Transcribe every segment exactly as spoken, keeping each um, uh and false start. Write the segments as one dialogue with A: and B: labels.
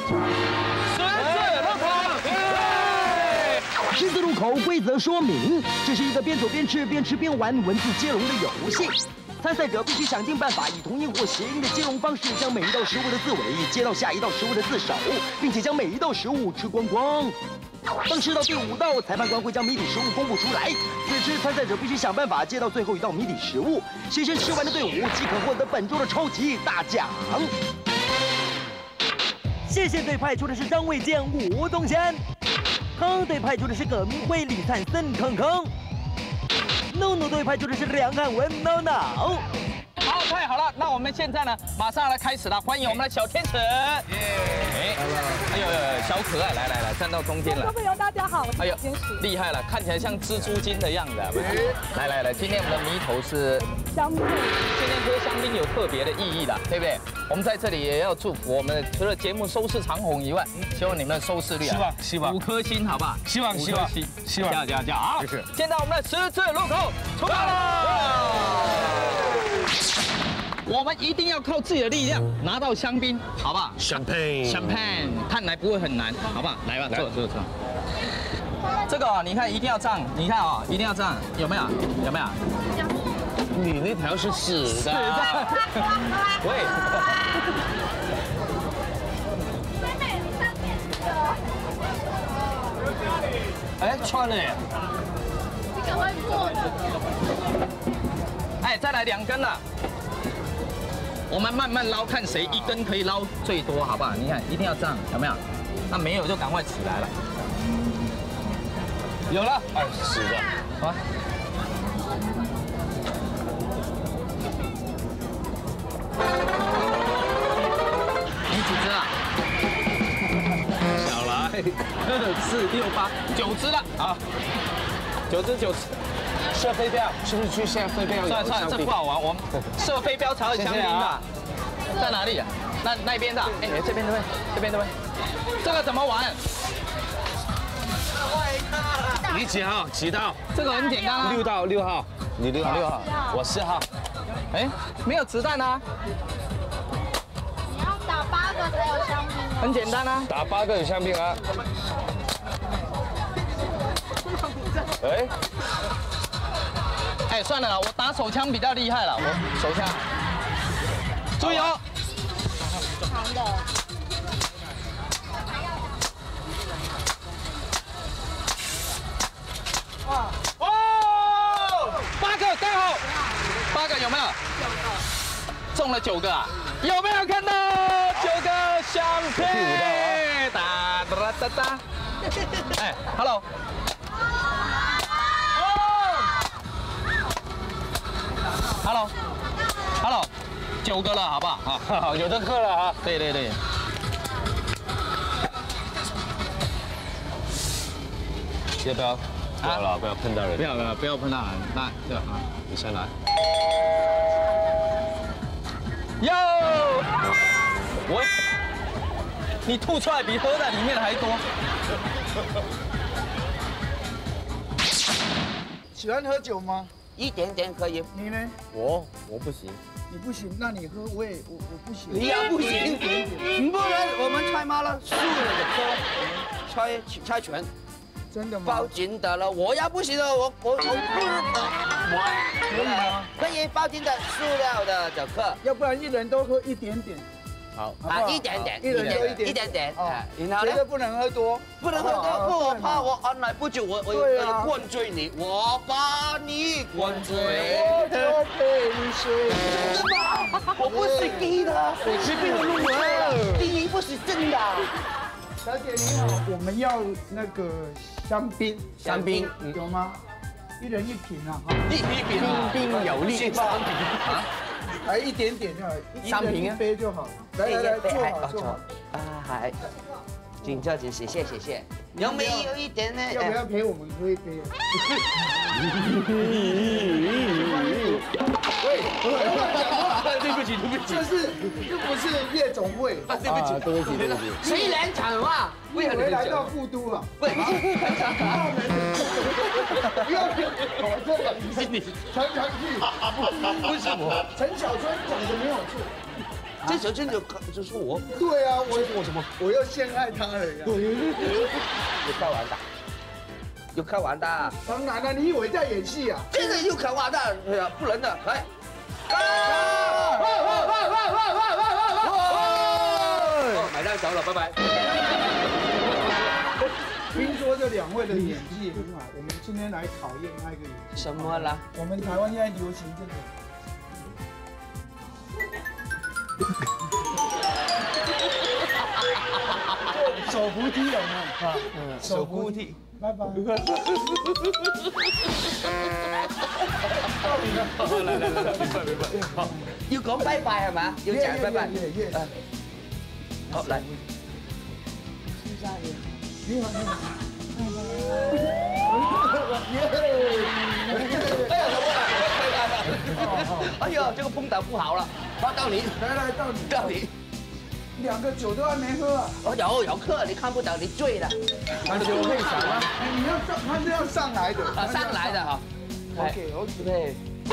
A: 十字路口。
B: 十字路口规则说明，这是一个边走边吃、边吃边玩、文字接龙的游戏。参赛者必须想尽办法，以同音或谐音的接龙方式，将每一道食物的字尾接到下一道食物的字首，并且将每一道食物吃光光。当吃到第五道，裁判官会将谜底食物公布出来。此时参赛者必须想办法接到最后一道谜底食物，谁先吃完的队伍即可获得本周的超级大奖。谢谢队派出的是张卫健、吴宗宪，康队派出的是葛明辉、李灿森、康康，怒怒队派出的是梁汉文、闹闹。
A: 好，太好了，那我们现在呢，马上来开始了，欢迎我们的小天使。哎，哎呦，小可爱，来来来，站到中间了。
C: 各位朋友，大家好，我是小天使。
A: 厉害了，看起来像蜘蛛精的样子。来来来，今天我们的谜头是
C: 香槟。
A: 今天喝香槟有特别的意义的，对不对？我们在这里也要祝福我们，除了节目收视长红以外，希望你们的收视率啊，
D: 希望希望
A: 五颗星，好不好？
D: 希望希望希望，
A: 加加加！好，
D: 就是。
A: 现在我们的十字路口出发了。我们一定要靠自己的力量拿到香槟，好不好
D: ？Champagne，
A: Champagne， 看来不会很难，好不好？来吧，坐坐坐。这个哦，你看一定要这样，你看哦，一定要这样，有没有？有没有？
D: 你那条是死的。死的。
A: 喂。哎，穿了耶！
C: 你赶快过。
A: 哎，再来两根了。我们慢慢捞，看谁一根可以捞最多，好不好？你看，一定要这样，有没有？那没有就赶快起来了。有了，
D: 哎，死的。
A: 好。你几只啊？
D: 小来，
A: 二四六八九只了啊！九只九只。
D: 射飞镖是不是去射飞镖？
A: 算了算了，这不好玩，我们射飞镖才有香槟的。在哪里？那那边的？哎，这边这边这边这边。这个怎么玩？
D: 你几号？几道？
A: 这个很简单啊。
D: 六道，六号。你六号。
A: 六号。
D: 我四号。
A: 哎，没有子弹啊。
C: 你要打八个才有香槟。
A: 很简单啊。
D: 打八个有香槟啊。哎。
A: 哎，算了啦，我打手枪比较厉害了，我手枪。注意哦。
C: 长的。
A: 哇哦！八个刚好，八个有没有？中了九个啊！有没有看到九个香槟？哒哒哒哒。哎 ，Hello。Hello，Hello， 九个了，好不好？好，
D: 有的喝了啊。
A: 对对对。
D: 要不要？不要了，不要碰到人。
A: 不要不要不要碰到人，那这样啊，
D: 你先来。
A: 哟，喂，你吐出来比喝在里面的还多。
E: 喜欢喝酒吗？
F: 一点点可以。
E: 你呢？
D: 我我不行。
E: 你不行，那你喝我也我我不行。
F: 你也不行，不然我们猜麻了，输了的歌，猜猜拳。
E: 真的吗？
F: 报警的了，我要不行了，我我我不
E: 可以吗？
F: 可以报警的塑料的的课，
E: 要不然一人都喝一点点。
D: 好
F: 啊，一点点，
E: 一人喝一点
F: 一点点。
E: 哦，
F: 然后呢？
E: 绝对不能喝多，
F: 不能喝多，不我怕我按来不久，我我我灌醉你，我把你灌醉。
E: 我就陪你睡。
F: 真的吗？我不是给的，是被我录了。第一不是真的。
E: 小姐你好，我们要那个香槟，
F: 香槟
E: 有吗？一人一瓶啊，哈。
F: 一瓶
D: 彬彬有礼。
E: 啊，来一点点就好，
F: 三瓶
E: 一杯就好。来来来，坐好坐好。
F: 啊，好，请坐，请谢谢谢谢。有没有一点呢？
E: 要不要陪我们喝一杯？喂，
D: 对不起对不起，
E: 这是这不是夜总会
F: 啊，对不起
D: 对不起对不起。
F: 谁来讲话？
E: 我以为来到富都了。
F: 喂，
E: 不要我这个你常常去。
D: 不是我，
E: 陈小春讲的没有错。
F: 这时候真的就说我，
E: 对啊，我
F: 我什么？
E: 我要陷害他了呀！
F: 又开玩的，又开玩的，
E: 当然了，你以为在演戏啊？
F: 真的又开玩的，哎呀，不能的，来，啊！哦，买单走了，拜拜。
E: 听说这两位的演技很好，我们今天来考验那个演技。
F: 什么啦？
E: 我们台湾现在流行这个。手扶梯有没有？啊，手扶梯，拜拜。
F: 來來來，明白明白。好，要講拜拜係嘛？要講拜拜。好，來。
E: 你好，你好。
F: 哎呀，這個碰到不好了。好，到你，
E: 來來到你，
F: 到你。
E: 兩個酒都還沒喝啊！
F: 哦，有有客，你看不到，你醉了。
E: 那酒會少嗎？你要上，他是要上來的。
F: 啊，上來的哈。
E: OK OK。
F: 對。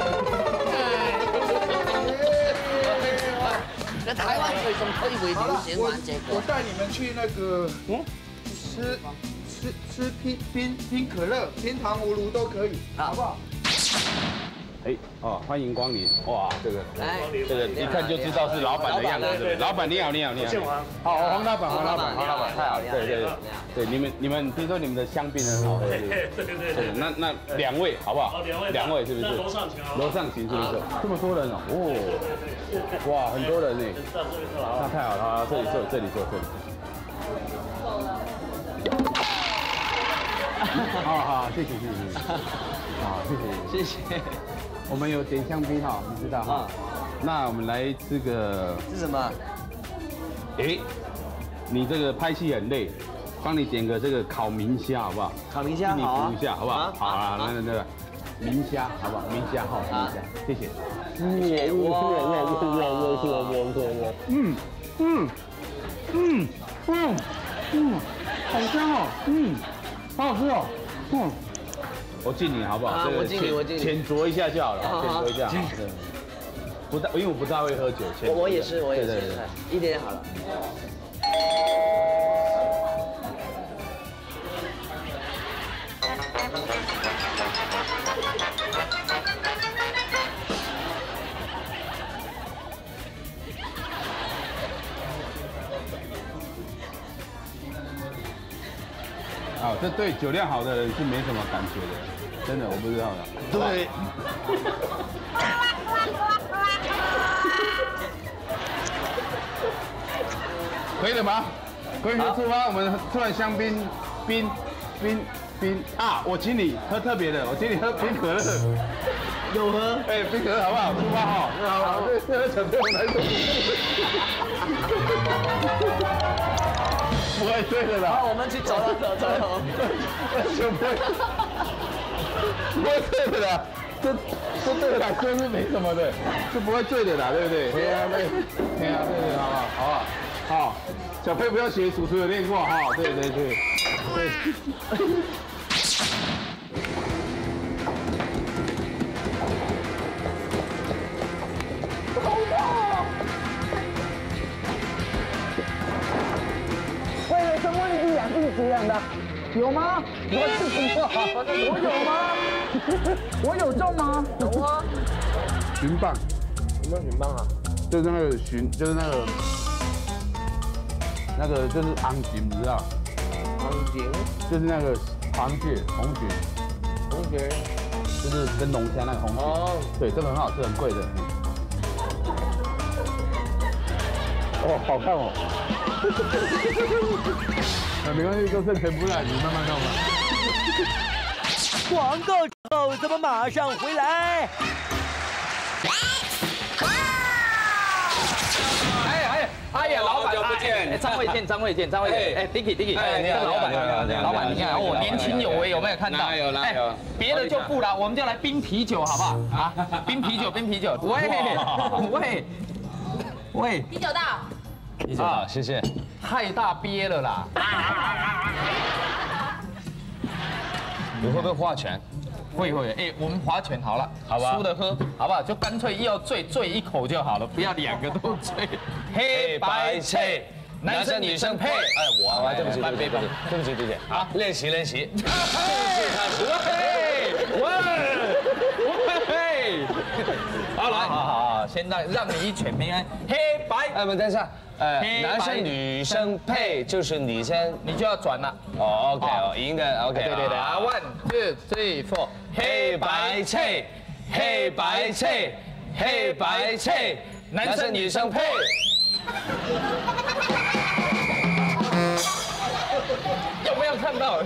F: 在台灣最終可以會流行玩這個。
E: 我帶你們去那個，嗯，吃吃吃冰冰冰可樂、冰糖葫蘆都可以，好不好？
D: 哎，哦，欢迎光临！哇，这个，
F: 來，
D: 这个一看就知道是老板的样子，对不对？老板你好，你好，你好。好，黄老板，黄老板，黄老板，太好了，对对对，对你们你们听说你们的香槟很好喝，对对对对。那那两位好不好？两位，两位是不是？楼上请，楼上请是不是？这么多人哦，哦，哇，很多人呢。那太好了，好，这里坐，这里坐，这里。好好，谢谢谢谢。好，谢谢
F: 謝謝。
D: 我们有点香槟哈，你知道哈？那我们来吃个，
F: 是什么？
D: 哎，你这个拍戏很累，帮你点个这个烤明虾好不好？
F: 烤明虾，
D: 你
F: 好啊
D: 补一下好不好？好啊，来来来，明虾好不好？明虾哈，明虾，谢谢。哇哇哇哇哇哇哇哇！嗯嗯嗯嗯嗯，好香哦，嗯，好好吃哦，嗯。我敬你好不好？
F: 啊，我敬你，我敬你。
D: 浅酌一下就好了，浅酌一下。不大，因为我不大会喝酒。
F: 我我也是，我也是，一点点好了。
D: 啊，这对酒量好的人是没什么感觉的，真的我不知道的。
F: 对。
D: 可以了吗？可以出发，我们出来香槟，冰，冰，冰啊！我请你喝特别的，我请你喝冰可乐。有喝？哎，冰可乐好不好？出发哈！好，对，这小朋友来说。不会醉的啦。
F: 好，我们去走了，走走走。
D: 就不会，不会醉的啦。这这对我来说是没什么的，是不会醉的啦，对不对？对啊，对，对啊，对对，好不好？好不好？好，小佩不要学主持有练过哈。对对对对。
E: 为了生问题养病止痒的，有吗？我是什么？我有吗？我有中吗？有啊。
D: 鲟棒，
F: 什么鲟棒啊？
D: 就是那个鲟，就是那个那个就是昂鲟，你知道？
F: 昂鲟
D: 就是那个螃蟹，红鲟，
F: 红鲟，
D: 就是跟龙虾那个红鲟。哦，对，这个很好吃，很贵的。哦，好看哦。啊，没关系，就剩全部了，你慢慢看吧。
B: 广告之后，咱们马上回来。
A: 哎哎哎呀，老板，好久不见，张卫健，张卫健，张卫健，哎 ，Dicky Dicky，哎，这老板，老板，你看哦，年轻有为，有没有看到？哪有哪有？别的就不了，我们就来冰啤酒，好不好？啊，冰啤酒，冰啤酒，喂喂喂，
C: 啤酒到。
A: 啤酒到，谢谢。太大憋了啦！
G: 你会不会划拳？
A: 会会，哎，我们划拳好了，好吧，输的喝，好不好？就干脆要醉醉一口就好了，不要两个都醉。黑白配，男生女生配。哎，
G: 我啊，对不起，对不起，对不起，对不起。好，练习练习。正式开始。
A: 喂喂，好来，好好好，先让让你一拳平安。黑白，
G: 哎，我们等一下。 呃，男生女生配就是你先，
A: 你就要转了。
G: 哦 ，OK， 哦，赢的 ，OK，
A: 对对对啊 ，one two three four， 黑白配，黑白配，黑白配，男生女生配。有没有看到？有。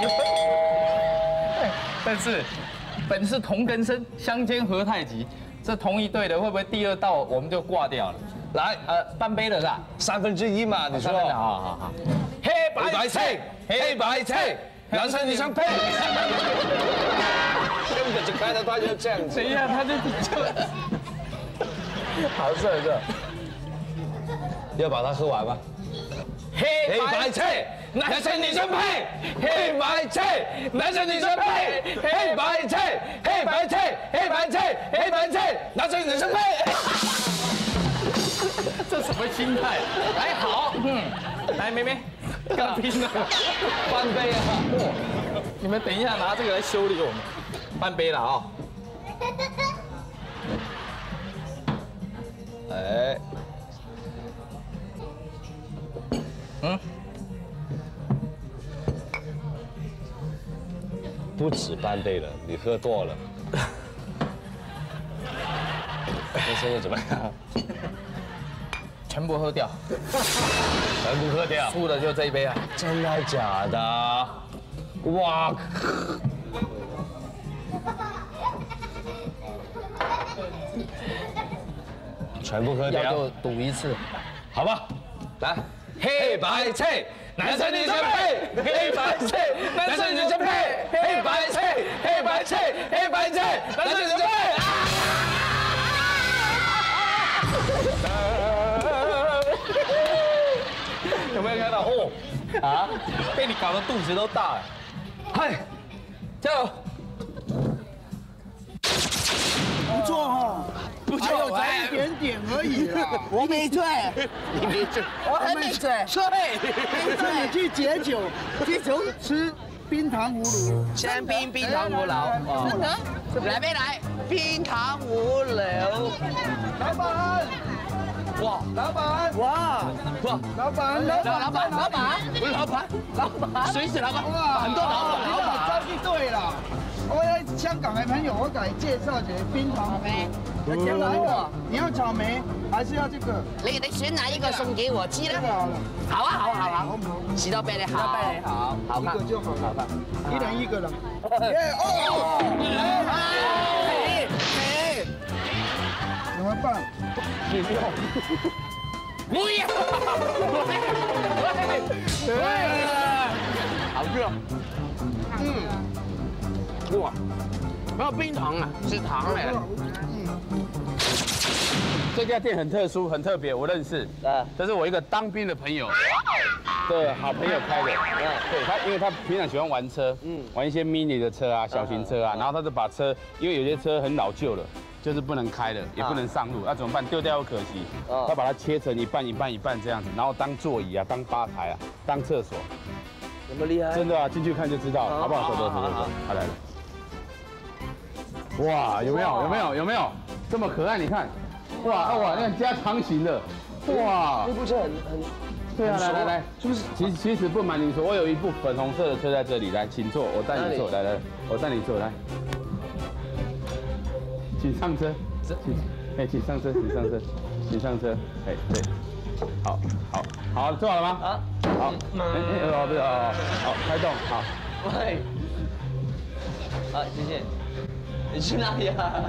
A: 但是本是同根生，相煎何太急。这同一队的会不会第二道我们就挂掉了？ 来，呃，半杯了是吧？
G: 三分之一嘛，你说。
A: 好好好。黑白配，黑白配，男生女生配。
G: 根本就看到他就这样子。
A: 等一下，他就就。好热热。
G: 要把它喝完吗？
A: 黑白配，男生女生配。黑白配，男生女生配。黑白配，黑白配，黑白配，黑白配，男生女生配。 这什么心态？还好，嗯，来，妹妹，干拼了，半杯啊！你们等一下拿这个来修理我们，半杯了啊！
G: 哎，嗯，不止半杯了，你喝多了。那现在怎么样？
A: 全部喝掉，
G: 全部喝掉，
A: 输的就这一杯啊！
G: 真的假的？哇！全部喝掉，
A: 要就赌一次，
G: 好吧？来，
A: 黑白配，男生女生配，黑白配，男生女生配，黑白配，黑白配，黑白配，男生女生配。 有没有看到哦？啊，被你搞得肚子都大了。嗨，加油！
E: 不错哈，不错，才一点点而已啦。我没醉，
F: 你没醉，
E: 我还没醉，醉，这你去解酒，解酒吃冰糖葫芦，
F: 香槟冰糖葫芦。真的？来没来？冰糖葫芦。
E: 老板。 哇，老板！哇，哇，老板，老板，
F: 老板，老板，不是老板，老板，谁是老板？哇，很多老板，老板，
E: 招一对了。我有香港的朋友，我给你介绍这冰糖梅。要选哪一个？你要草莓还是要这个？
F: 你你选哪一个送给我吃呢？好啊，好啊，好啊，士多啤梨好，士多啤梨好，好看，
E: 一个就好，好看，一人一个了。耶哦！哎，怎么办？
A: 不要！不要！好热。嗯。哇，没有冰糖啊，是糖来的。这家店很特殊，很特别，我认识。啊，这是我一个当兵的朋友的好朋友开的。对他，因为他平常喜欢玩车，嗯，玩一些 mini 的车啊、小型车啊，然后他就把车，因为有些车很老旧了。 就是不能开了，也不能上路，那怎么办？丢掉又可惜，他把它切成一半一半一半这样子，然后当座椅啊，当吧台啊，当厕所，
F: 这么厉害？
A: 真的啊，进去看就知道，好不好？走走走走走，好来了。哇，有没有？有没有？有没有？这么可爱，你看，哇哇，那加长型的，哇，
F: 这不是很很？
A: 对啊，来来来，是不是？其实其实不瞒您说，我有一部粉红色的车在这里，来，请坐，我带你坐，来来，我带你坐，来。 请上车，请，哎，请上车，请上车，请上车，哎，对，好，好，好，坐好了吗？啊，好，哎哎哦，不是哦，好，开动，好，
F: 喂，好，谢谢。你去哪里啊？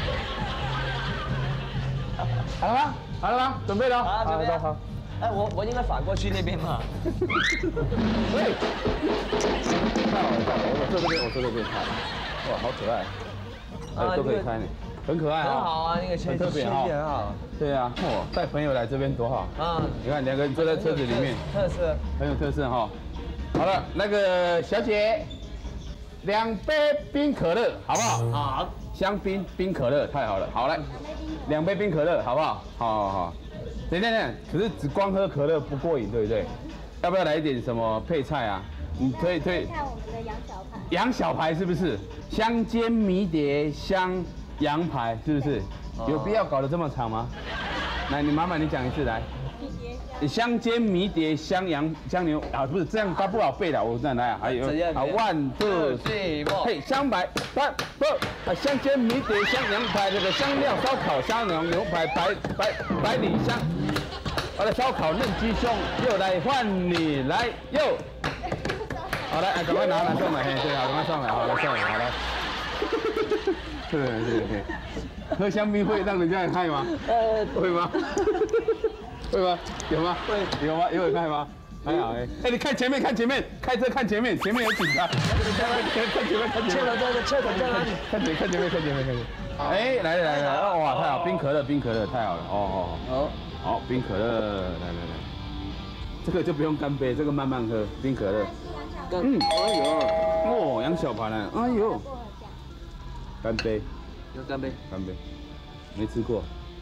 A: 好了吗？好了吗？准备了，
F: 好，准备
A: 好，好。
F: 哎，我我应该反过去那边嘛。
A: 喂，太好了，太好了，我坐这边，我坐这边，好，哇，好可爱。 哎，都可以开呢，很可爱啊，
F: 很好啊，那个车
A: 很特别哈，
F: 很好。
A: 对啊，哦，带朋友来这边多好啊！你看两个人坐在车子里面，
F: 特色，
A: 很有特色哈。好了，那个小姐，
D: 两杯冰可乐，好不好？好。香槟冰可乐，太好了。好来，两杯冰可乐，好不好？好好好。等等等，可是只光喝可乐不过瘾，对不对？要不要来一点什么配菜啊？你推推。
C: 看我们的羊小排。
D: 羊小排是不是？香煎迷迭香羊排是不是？有必要搞得这么长吗？来，你麻烦你讲一次来。香煎迷迭香羊香牛啊，不是这样，它不好背的。我再来啊，还有啊 ，one two three four， 嘿，香白三不啊，香煎迷迭香羊排，这个香料烧烤香羊牛排白白百里香，好了，烧烤嫩鸡胸，又来换你来又，好来，赶快拿来上来，嘿，对，好，赶快上来，好来上来，好来，对对对，喝香槟会让人家很嗨吗？呃，会吗？会吗？有吗？会，有吗？有很嗨吗？还好哎。哎，你看前面，看前面，开车看前面，前面有警察。看前面，看前面。车头在这，车头在哪里？看前，看前面，看前面，看前面。哎，来了来了，哇，太好，冰可乐，冰可乐，太好了，哦哦哦。好，冰可乐，来来来。这个就不用干杯，这个慢慢喝，冰可乐。嗯，哎呦，哦，羊小排呢？哎呦。干杯。
F: 有干杯。
D: 干杯。没吃过。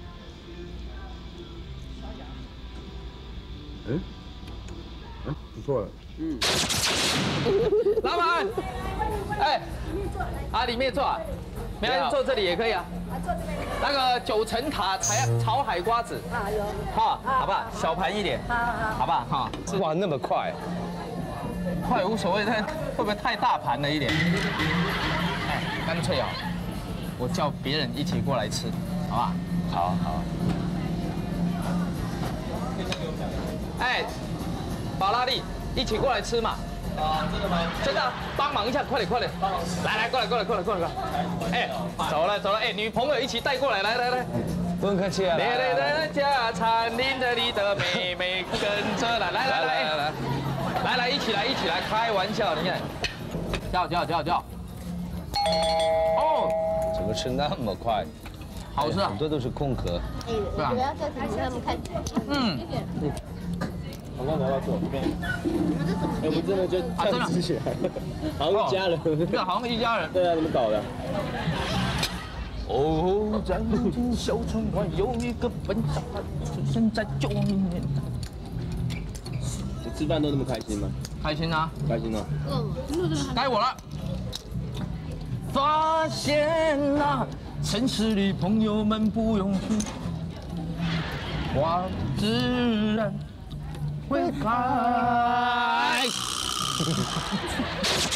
D: 嗯，嗯，不错了。嗯，
A: 老板，哎，啊，里面坐啊，没人坐这里也可以啊。坐这边。那个九层塔炒炒海瓜子。啊，有。好，好不好？小盘一点。好好好。好不好？好。
G: 哇，那么快。
A: 快无所谓，但会不会太大盘了一点？哎，干脆啊，我叫别人一起过来吃，好不好？好好。哎，宝拉力，一起过来吃嘛！啊，真的吗？真的，帮忙一下，快点快点！帮忙！来来，过来过来过来过来过来！哎，走了走了，哎，女朋友一起带过来，来来来，
G: 不用客气啊！
A: 来来来，家餐领着你的妹妹跟着来，来来来来来，来来一起来一起来，开玩笑，你看，叫叫叫叫！哦，
G: 怎么吃那么快？
A: 好吃啊！
G: 很多都是空壳。
C: 哎，主要在请他们看。
A: 嗯。
H: 刚刚拿到这边，我们真的就
A: 啊，真的
H: 吃起来了，好像一家人。
A: 对，好像一家人。
H: 对啊，怎么搞的？
A: 哦，在如今小村外有一个笨小孩，出生在九零年代。
H: 你吃饭都那么开心吗？
A: 开心啊！
H: 开心啊！
C: 嗯，
A: 该我了。发现啊，城市里朋友们不用去，花自然会开。